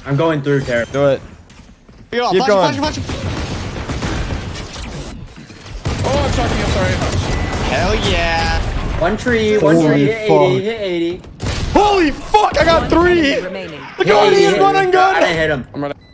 I'm going through, Tarik. Do it. Keep Keep going. Flash. Oh, I'm talking. I'm sorry. Hell yeah. One tree, hit 80, hit 80. Holy fuck, I got 3. Remaining. Look how he's running I good. hit him. I'm running.